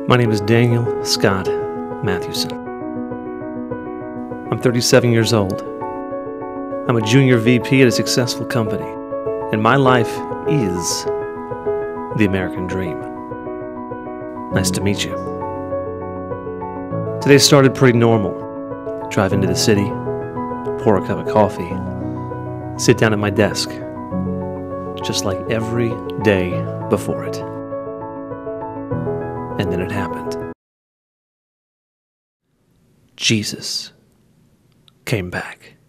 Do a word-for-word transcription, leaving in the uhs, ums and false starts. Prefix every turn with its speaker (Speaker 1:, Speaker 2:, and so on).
Speaker 1: My name is Daniel Scott Mathewson. I'm thirty-seven years old. I'm a junior V P at a successful company, and my life is the American dream. Nice to meet you. Today started pretty normal. Drive into the city, pour a cup of coffee, sit down at my desk, just like every day before it. And then it happened. Jesus came back.